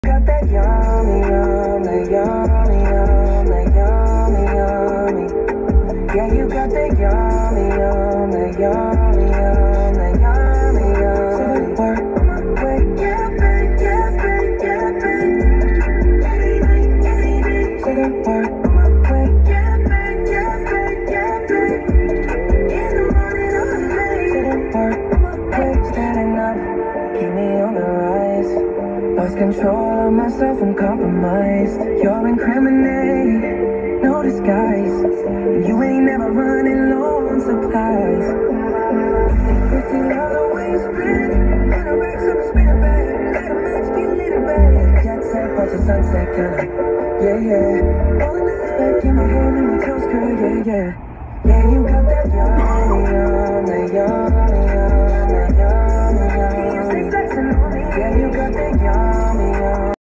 Got that yummy, yum, that yummy, yum, that yummy, yummy. Yeah, you got that yummy, yum, that yummy, yum, that yummy, yum. So the work on my way, yeah, babe, yeah, babe, yeah, babe. So the work on my way, yeah, babe, yeah, babe, yeah, babe. In the morning or late. So the work on my way, standing up, keep me on the rise. Lost control of myself and compromised. You're incriminating, no disguise. You ain't never running low on supplies. 50 miles away you spin. In a wreck, some spinning back. Let a match get lit back. Jet set, watch the sunset, kinda. Yeah, yeah. Rolling eyes back in my hand and my toes curl, yeah, yeah. Yeah, you got that yummy, yum, that yummy, yum, that yummy, yum. You stay flexing on me. Yeah, you got that yummy, yum.